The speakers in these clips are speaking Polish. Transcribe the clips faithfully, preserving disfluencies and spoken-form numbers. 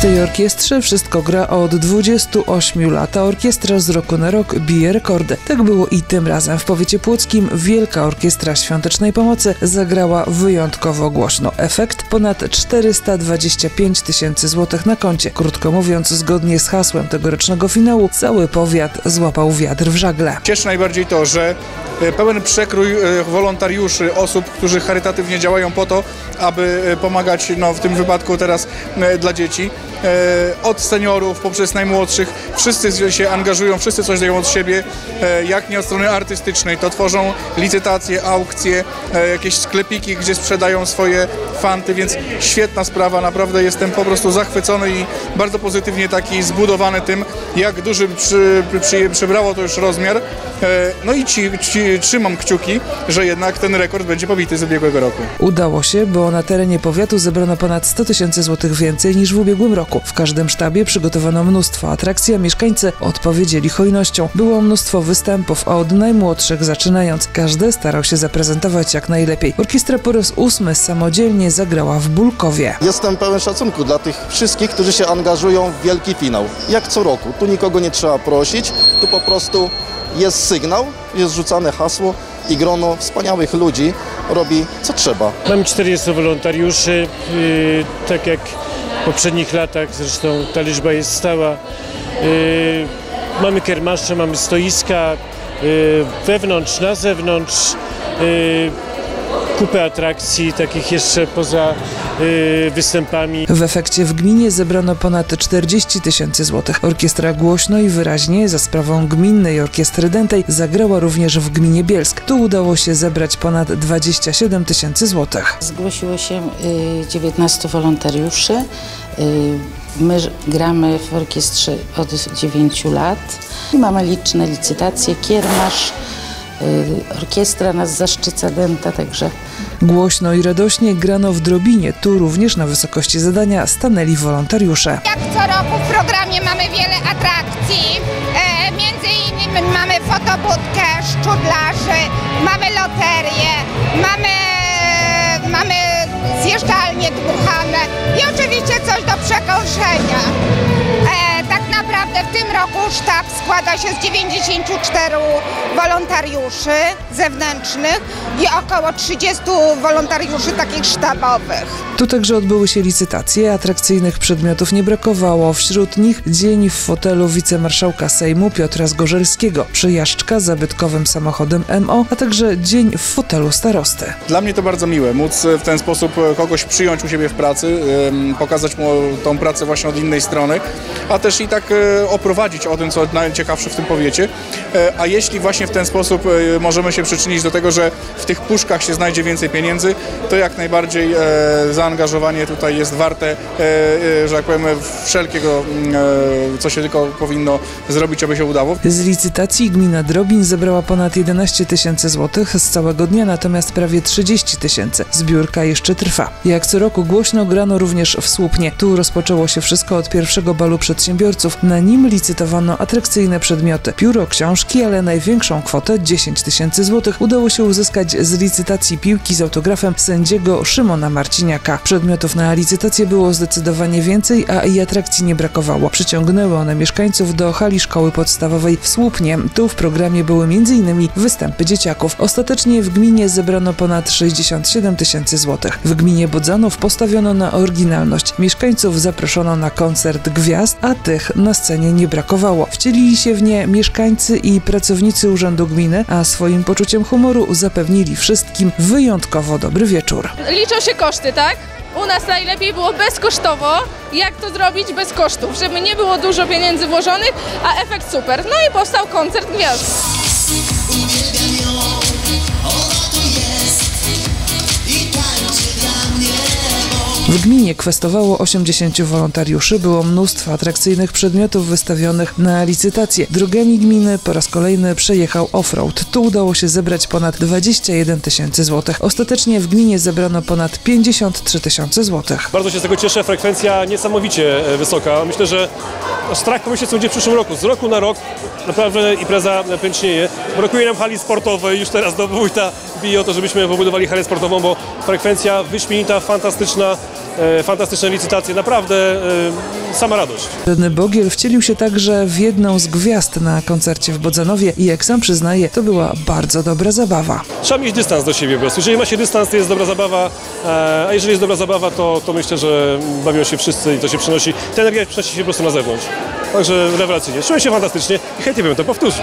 tej orkiestrze wszystko gra od dwudziestu ośmiu lat, a orkiestra z roku na rok bije rekordy. Tak było i tym razem. W powiecie płockim Wielka Orkiestra Świątecznej Pomocy zagrała wyjątkowo głośno. Efekt? Ponad czterysta dwadzieścia pięć tysięcy złotych na koncie. Krótko mówiąc, zgodnie z hasłem tegorocznego finału, cały powiat złapał wiatr w żagle. Cieszy najbardziej to, że pełen przekrój wolontariuszy, osób, którzy charytatywnie działają po to, aby pomagać, no, w tym wypadku teraz dla dzieci. Od seniorów poprzez najmłodszych, wszyscy się angażują, wszyscy coś dają od siebie, jak nie od strony artystycznej, to tworzą licytacje, aukcje, jakieś sklepiki, gdzie sprzedają swoje fanty, więc świetna sprawa, naprawdę jestem po prostu zachwycony i bardzo pozytywnie taki zbudowany tym, jak duży przy, przy, przybrało to już rozmiar. No i ci, ci, trzymam kciuki, że jednak ten rekord będzie pobity z ubiegłego roku. Udało się, bo na terenie powiatu zebrano ponad sto tysięcy złotych więcej niż w ubiegłym roku. W każdym sztabie przygotowano mnóstwo atrakcji, a mieszkańcy odpowiedzieli hojnością. Było mnóstwo występów, a od najmłodszych zaczynając. Każdy starał się zaprezentować jak najlepiej. Orkiestra po raz ósmy samodzielnie zagrała w Bulkowie. Jestem pełen szacunku dla tych wszystkich, którzy się angażują w wielki finał. Jak co roku. Tu nikogo nie trzeba prosić, tu po prostu jest sygnał, jest rzucane hasło i grono wspaniałych ludzi robi co trzeba. Mamy czterdziestu wolontariuszy, yy, tak jak w poprzednich latach, zresztą ta liczba jest stała. Yy, mamy kiermasze, mamy stoiska, yy, wewnątrz, na zewnątrz, yy, kupę atrakcji, takich jeszcze poza yy, występami. W efekcie w gminie zebrano ponad czterdzieści tysięcy złotych. Orkiestra głośno i wyraźnie za sprawą Gminnej Orkiestry Dętej zagrała również w gminie Bielsk. Tu udało się zebrać ponad dwadzieścia siedem tysięcy złotych. Zgłosiło się y, dziewiętnastu wolontariuszy. Y, my gramy w orkiestrze od dziewięciu lat. Mamy liczne licytacje, kiermasz. Orkiestra nas zaszczyca, Dęta, także... Głośno i radośnie grano w Drobinie. Tu również na wysokości zadania stanęli wolontariusze. Jak co roku w programie mamy wiele atrakcji. E, między innymi mamy fotobudkę, szczudlarzy, mamy loterię, mamy, mamy zjeżdżalnie dmuchane i oczywiście coś do przekąszenia. E, tak naprawdę w tym roku sztab składa się z dziewięćdziesięciu czterech wolontariuszy zewnętrznych i około trzydziestu wolontariuszy takich sztabowych. Tu także odbyły się licytacje, atrakcyjnych przedmiotów nie brakowało. Wśród nich dzień w fotelu wicemarszałka Sejmu Piotra Zgorzelskiego, przejażdżka zabytkowym samochodem M O, a także dzień w fotelu starosty. Dla mnie to bardzo miłe, móc w ten sposób kogoś przyjąć u siebie w pracy, pokazać mu tą pracę właśnie od innej strony, a też i tak oprowadzić o tym, co najciekawsze w tym powiecie. A jeśli właśnie w ten sposób możemy się przyczynić do tego, że w tych puszkach się znajdzie więcej pieniędzy, to jak najbardziej zaangażowanie tutaj jest warte, że tak powiem, wszelkiego, co się tylko powinno zrobić, aby się udało. Z licytacji gmina Drobin zebrała ponad jedenaście tysięcy złotych z całego dnia, natomiast prawie trzydzieści tysięcy. Zbiórka jeszcze trwa. Jak co roku głośno grano również w Słupnie. Tu rozpoczęło się wszystko od pierwszego balu przedsiębiorców. Na nim licytowano atrakcyjne przedmioty. Pióro, książki, ale największą kwotę, dziesięć tysięcy złotych, udało się uzyskać z licytacji piłki z autografem sędziego Szymona Marciniaka. Przedmiotów na licytację było zdecydowanie więcej, a i atrakcji nie brakowało. Przyciągnęły one mieszkańców do hali szkoły podstawowej w Słupnie. Tu w programie były między innymi występy dzieciaków. Ostatecznie w gminie zebrano ponad sześćdziesiąt siedem tysięcy złotych. W gminie Bodzanów postawiono na oryginalność. Mieszkańców zaproszono na koncert gwiazd, a tych na scenie nie brakowało. Wcielili się w nie mieszkańcy i pracownicy Urzędu Gminy, a swoim poczuciem humoru zapewnili wszystkim wyjątkowo dobry wieczór. Liczą się koszty, tak? U nas najlepiej było bezkosztowo. Jak to zrobić bez kosztów? Żeby nie było dużo pieniędzy włożonych, a efekt super. No i powstał koncert gwiazd. W gminie kwestowało osiemdziesięciu wolontariuszy, było mnóstwo atrakcyjnych przedmiotów wystawionych na licytację. Drogami gminy po raz kolejny przejechał offroad. Tu udało się zebrać ponad dwadzieścia jeden tysięcy złotych. Ostatecznie w gminie zebrano ponad pięćdziesiąt trzy tysiące złotych. Bardzo się z tego cieszę, frekwencja niesamowicie wysoka. Myślę, że strach pomyśleć, co będzie w przyszłym roku. Z roku na rok naprawdę impreza pęcznieje. Brakuje nam hali sportowej, już teraz do wójta bije o to, żebyśmy pobudowali halę sportową, bo frekwencja wyśmienita, fantastyczna. e, fantastyczne licytacje, naprawdę e, sama radość. Radny Bogiel wcielił się także w jedną z gwiazd na koncercie w Bodzanowie i jak sam przyznaje, to była bardzo dobra zabawa. Trzeba mieć dystans do siebie po prostu. Jeżeli ma się dystans, to jest dobra zabawa, e, a jeżeli jest dobra zabawa, to, to myślę, że bawią się wszyscy i to się przenosi, ta energia przenosi się po prostu na zewnątrz. Także rewelacyjnie. Czułem się fantastycznie i chętnie bym to powtórzył.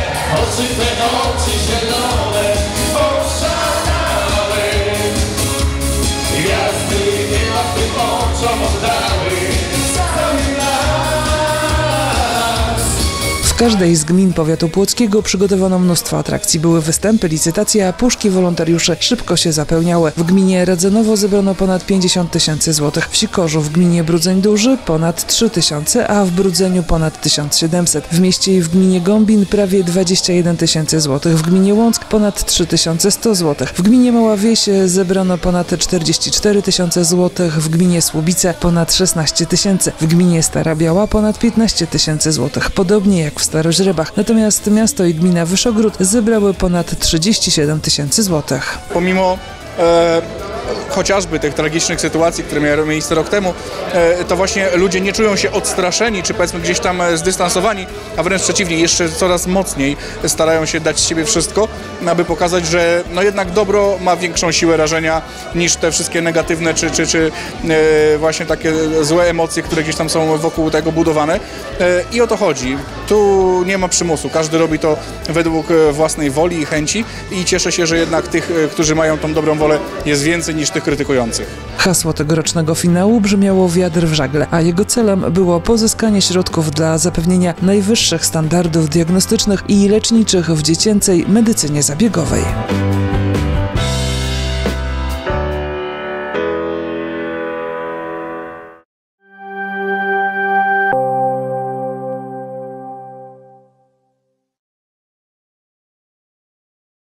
W każdej z gmin powiatu płockiego przygotowano mnóstwo atrakcji. Były występy, licytacje, a puszki wolontariuszy szybko się zapełniały. W gminie Radzenowo zebrano ponad pięćdziesiąt tysięcy złotych. W Sikorzu w gminie Brudzeń Duży ponad trzy tysiące, a w Brudzeniu ponad tysiąc siedemset. W mieście i w gminie Gombin prawie dwadzieścia jeden tysięcy złotych. W gminie Łąck ponad trzy tysiące sto złotych. W gminie Mała Wieś zebrano ponad czterdzieści cztery tysiące złotych. W gminie Słubice ponad szesnaście tysięcy. W gminie Stara Biała ponad piętnaście tysięcy złotych. Podobnie jak w Staroźrebach. Natomiast miasto i gmina Wyszogród zebrały ponad trzydzieści siedem tysięcy złotych. Pomimo e, chociażby tych tragicznych sytuacji, które miały miejsce rok temu, e, to właśnie ludzie nie czują się odstraszeni, czy powiedzmy gdzieś tam zdystansowani, a wręcz przeciwnie, jeszcze coraz mocniej starają się dać z siebie wszystko, aby pokazać, że no jednak dobro ma większą siłę rażenia niż te wszystkie negatywne, czy, czy, czy e, właśnie takie złe emocje, które gdzieś tam są wokół tego budowane. E, I o to chodzi. Tu nie ma przymusu. Każdy robi to według własnej woli i chęci i cieszę się, że jednak tych, którzy mają tą dobrą wolę, jest więcej niż tych krytykujących. Hasło tegorocznego finału brzmiało Wiatr w żagle, a jego celem było pozyskanie środków dla zapewnienia najwyższych standardów diagnostycznych i leczniczych w dziecięcej medycynie zabiegowej.